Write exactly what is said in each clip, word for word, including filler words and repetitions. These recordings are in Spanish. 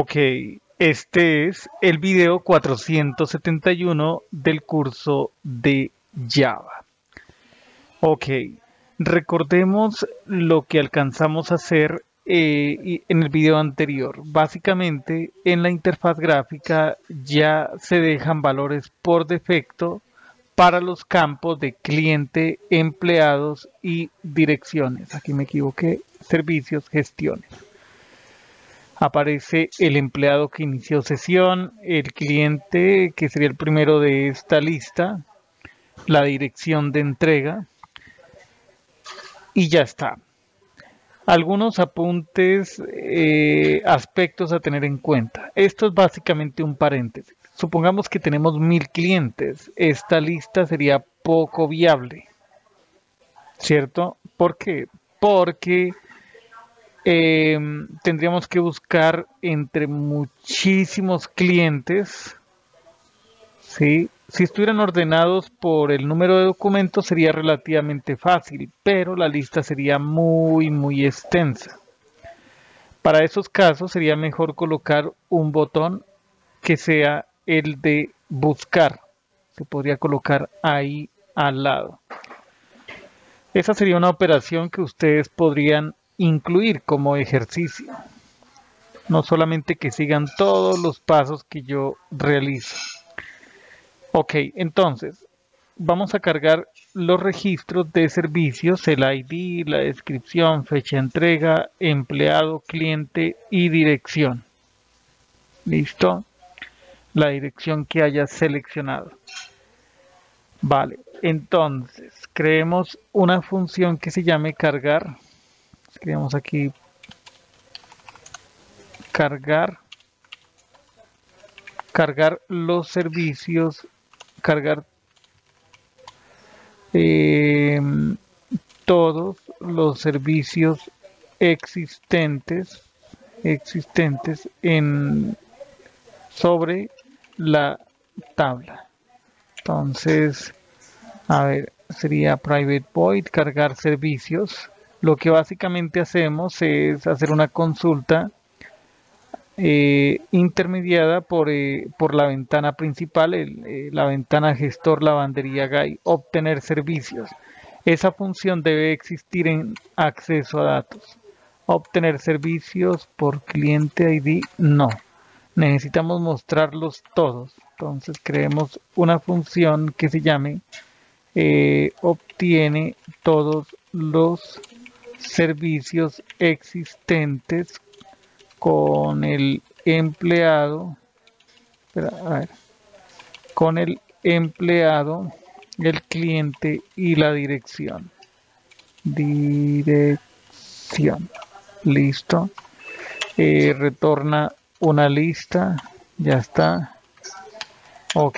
Ok, este es el video cuatrocientos setenta y uno del curso de Java. Ok, recordemos lo que alcanzamos a hacer eh, y- en el video anterior. Básicamente, en la interfaz gráfica ya se dejan valores por defecto para los campos de cliente, empleados y direcciones. Aquí me equivoqué, servicios, gestiones. Aparece el empleado que inició sesión, el cliente que sería el primero de esta lista, la dirección de entrega y ya está. Algunos apuntes, eh, aspectos a tener en cuenta. Esto es básicamente un paréntesis. Supongamos que tenemos mil clientes. Esta lista sería poco viable, ¿cierto? ¿Por qué? Porque eh, tendríamos que buscar entre muchísimos clientes, ¿sí? Si estuvieran ordenados por el número de documentos sería relativamente fácil, pero la lista sería muy, muy extensa. Para esos casos sería mejor colocar un botón que sea el de buscar. Se podría colocar ahí al lado. Esa sería una operación que ustedes podrían incluir como ejercicio. No solamente que sigan todos los pasos que yo realizo. Ok, entonces vamos a cargar los registros de servicios, el I D, la descripción, fecha de entrega, empleado, cliente y dirección. ¿Listo? La dirección que hayas seleccionado. Vale, entonces creemos una función que se llame cargar. Escribimos aquí cargar, cargar los servicios, cargar eh, todos los servicios existentes existentes en sobre la tabla. Entonces, a ver, sería private void cargar servicios. Lo que básicamente hacemos es hacer una consulta eh, intermediada por, eh, por la ventana principal, el, eh, la ventana gestor lavandería guy, obtener servicios. Esa función debe existir en acceso a datos. Obtener servicios por cliente I D, no. Necesitamos mostrarlos todos. Entonces creemos una función que se llame eh, obtiene todos los servicios existentes con el empleado, espera, a ver, con el empleado, el cliente y la dirección. Dirección. Listo. Eh, retorna una lista. Ya está. Ok.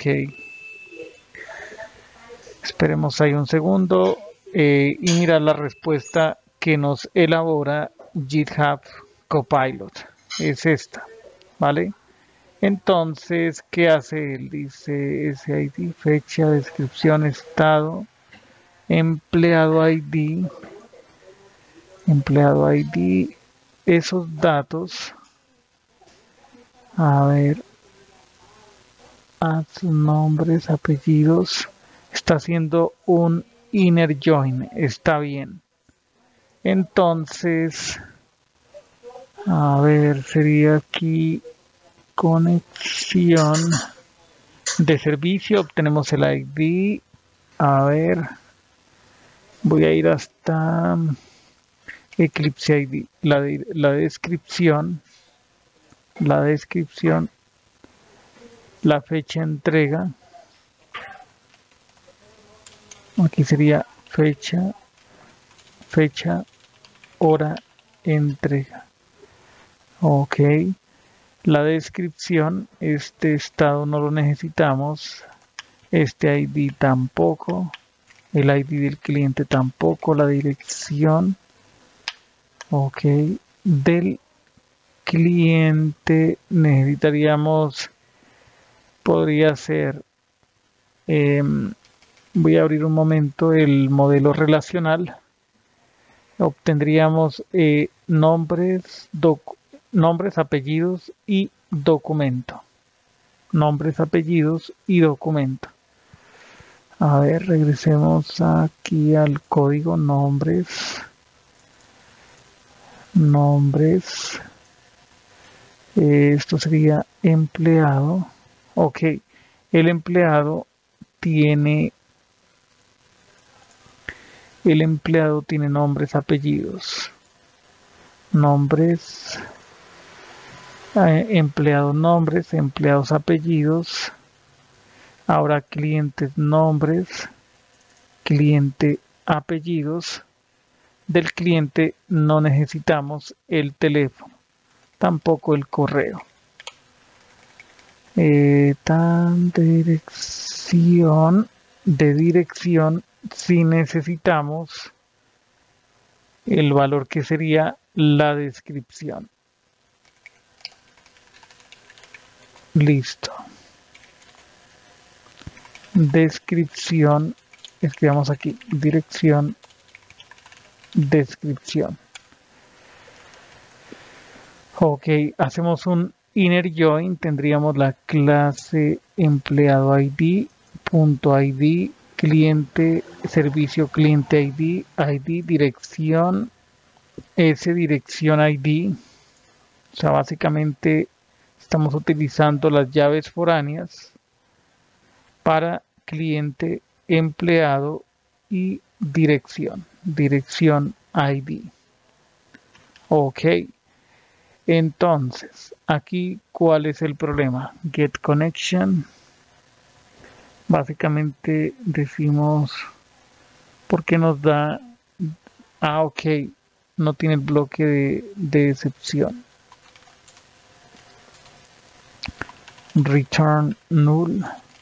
Esperemos ahí un segundo. Eh, y mira la respuesta que nos elabora GitHub Copilot. Es esta. ¿Vale? Entonces, ¿qué hace él? Dice S I D, fecha, descripción, estado, empleado I D, empleado I D, esos datos. A ver, haz nombres, apellidos. Está haciendo un inner join, está bien. Entonces, a ver, sería aquí conexión de servicio, obtenemos el I D. A ver, voy a ir hasta Eclipse I D, la, de, la descripción, la descripción, la fecha de entrega. Aquí sería fecha, fecha, hora, entrega. Ok. La descripción, este estado no lo necesitamos. Este I D tampoco. El I D del cliente tampoco. La dirección. Ok. Del cliente necesitaríamos, podría ser, eh, voy a abrir un momento el modelo relacional. Obtendríamos eh, nombres, nombres, apellidos y documento. Nombres, apellidos y documento. A ver, regresemos aquí al código nombres. Nombres. Eh, esto sería empleado. Ok, el empleado tiene el empleado tiene nombres, apellidos. Nombres, eh, empleados nombres, empleados apellidos. Ahora clientes nombres, cliente apellidos. Del cliente no necesitamos el teléfono, tampoco el correo. Eh, tan dirección, de dirección, si necesitamos el valor que sería la descripción. Listo. Descripción, escribamos aquí, dirección, descripción. Ok, hacemos un inner join, tendríamos la clase empleado I D, punto I D, cliente, servicio cliente I D, I D, dirección, S dirección I D. O sea, básicamente estamos utilizando las llaves foráneas para cliente, empleado y dirección, dirección I D. Ok. Entonces, aquí, ¿cuál es el problema? Get connection. Básicamente decimos, ¿por qué nos da? Ah, ok, no tiene el bloque de, de excepción. Return null.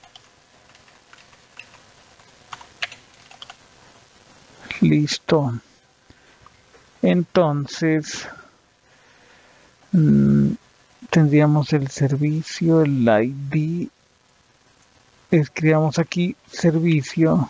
Listo. Entonces, mmm, tendríamos el servicio, el I D. Escribamos aquí servicio,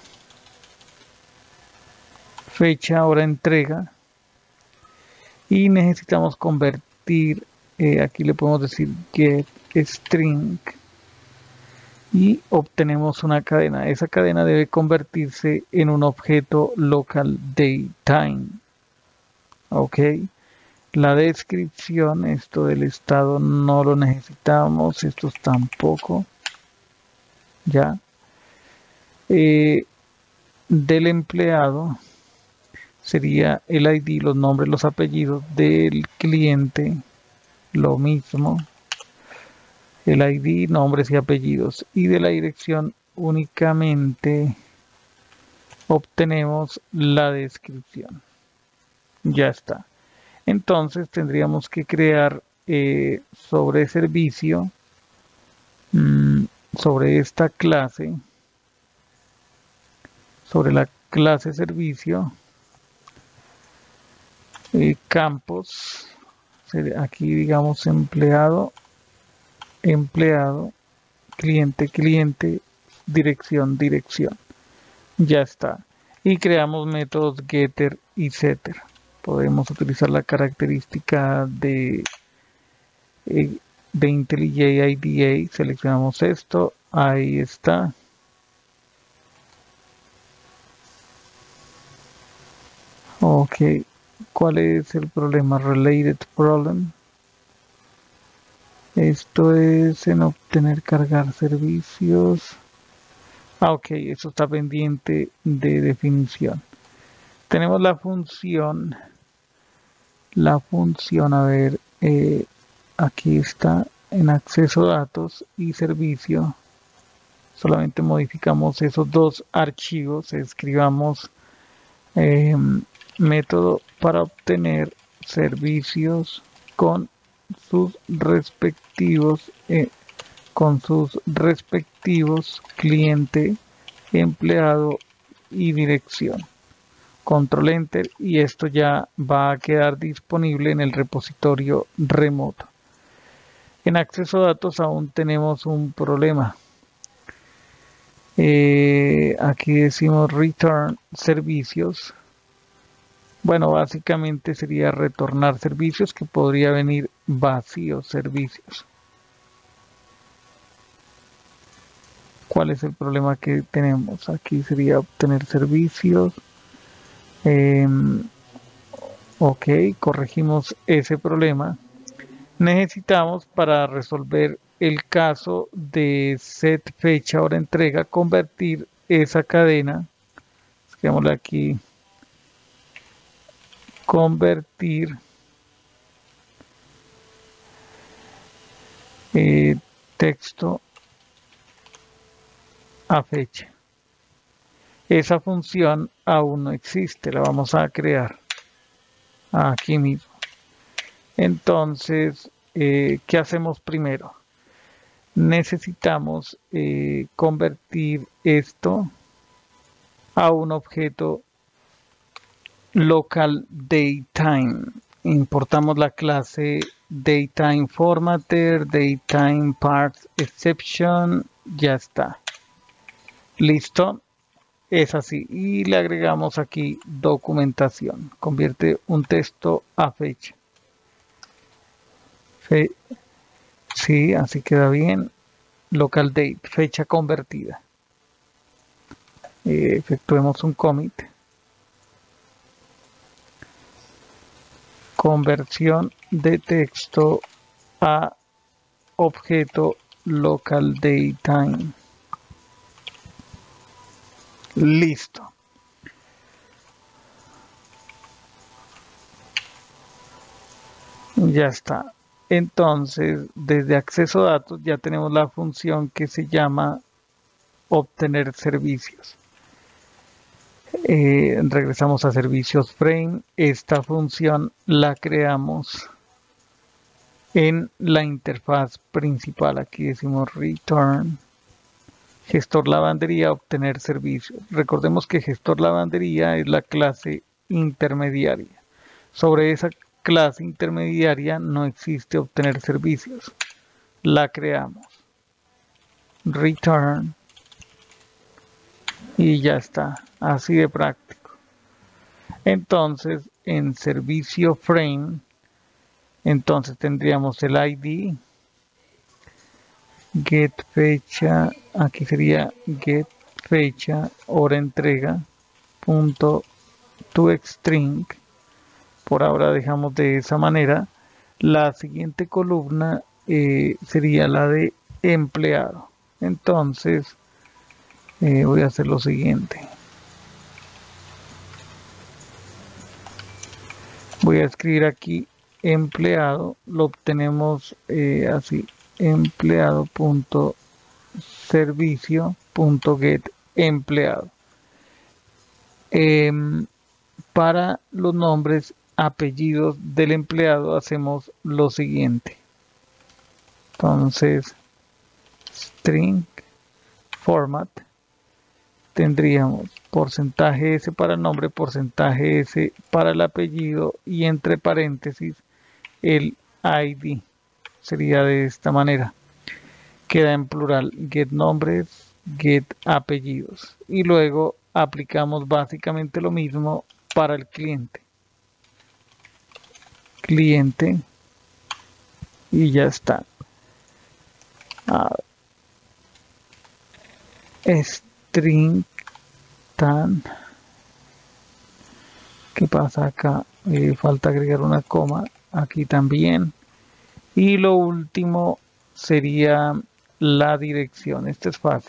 fecha, hora, entrega. Y necesitamos convertir, eh, aquí le podemos decir get string. Y obtenemos una cadena. Esa cadena debe convertirse en un objeto local datetime. Ok. La descripción, esto del estado no lo necesitamos, estos tampoco. Ya. Eh, del empleado sería el I D, los nombres, los apellidos. Del cliente, lo mismo. El I D, nombres y apellidos. Y de la dirección únicamente obtenemos la descripción. Ya está. Entonces tendríamos que crear eh, sobre servicio, mmm, sobre esta clase, sobre la clase servicio, eh, campos, aquí digamos empleado, empleado, cliente, cliente, dirección, dirección. Ya está. Y creamos métodos getter y setter. Podemos utilizar la característica de, eh, de IntelliJ I D A. Seleccionamos esto. Ahí está. Ok. ¿Cuál es el problema? Related problem. Esto es en obtener, cargar servicios. Ah, ok, eso está pendiente de definición. Tenemos la función, la función, a ver, eh, aquí está en acceso a datos y servicio. Solamente modificamos esos dos archivos, escribamos eh, método para obtener servicios con sus respectivos eh, con sus respectivos cliente, empleado y dirección. Control Enter y esto ya va a quedar disponible en el repositorio remoto. En acceso a datos aún tenemos un problema. Eh, aquí decimos return servicios. Bueno, básicamente sería retornar servicios, que podría venir vacíos servicios. ¿Cuál es el problema que tenemos? Aquí sería obtener servicios. Eh, ok, corregimos ese problema. Necesitamos, para resolver el caso de set fecha hora entrega, convertir esa cadena, escribámosle aquí, convertir eh, texto a fecha. Esa función aún no existe, la vamos a crear aquí mismo. Entonces, eh, ¿qué hacemos primero? Necesitamos eh, convertir esto a un objeto local datetime. Importamos la clase datetime formatter, datetime parts exception, ya está. Listo, es así. Y le agregamos aquí documentación. Convierte un texto a fecha. Fe sí, así queda bien. Local date, fecha convertida. Eh, efectuemos un commit. Conversión de texto a objeto local datetime. Listo. Ya está. Entonces, desde acceso a datos ya tenemos la función que se llama obtener servicios. Eh, regresamos a servicios frame. Esta función la creamos en la interfaz principal. Aquí decimos return gestor lavandería, obtener servicios. Recordemos que gestor lavandería es la clase intermediaria. Sobre esa clase intermediaria no existe obtener servicios. La creamos. Return. Y ya está. Así de práctico. Entonces, en servicio frame, entonces tendríamos el I D, get fecha, aquí sería get fecha, hora entrega, punto toString. Por ahora dejamos de esa manera. La siguiente columna eh, sería la de empleado. Entonces, eh, voy a hacer lo siguiente. Voy a escribir aquí empleado, lo obtenemos eh, así, empleado.servicio.get empleado. Eh, para los nombres, apellidos del empleado hacemos lo siguiente. Entonces, string format, tendríamos porcentaje S para el nombre, porcentaje S para el apellido y entre paréntesis el I D. Sería de esta manera. Queda en plural, get nombres, get apellidos. Y luego aplicamos básicamente lo mismo para el cliente. Cliente. Y ya está. Ah, string tan. ¿Qué pasa acá? Eh, falta agregar una coma. Aquí también. Y lo último sería la dirección. Este es fácil.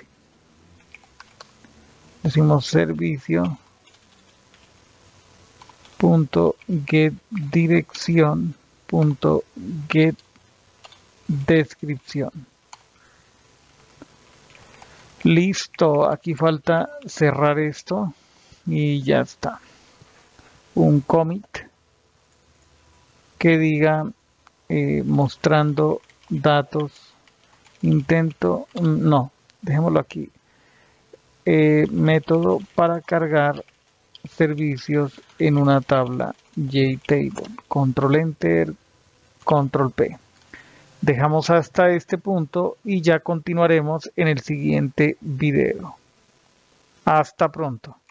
Decimos servicio punto get dirección punto get descripción. Listo, aquí falta cerrar esto y ya está. Un commit que diga eh, mostrando datos, intento, no, dejémoslo aquí. Eh, método para cargar servicios en una tabla JTable. Control Enter, Control P. Dejamos hasta este punto y ya continuaremos en el siguiente video. Hasta pronto.